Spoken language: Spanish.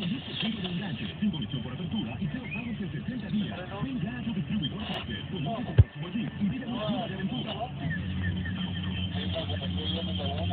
Producto cero de enganche, sin comisión por apertura y cero pagos en 60 días. Ven ya a tu distribuidor Carter. Conoce tu próximo jeep y vive una vida de aventura.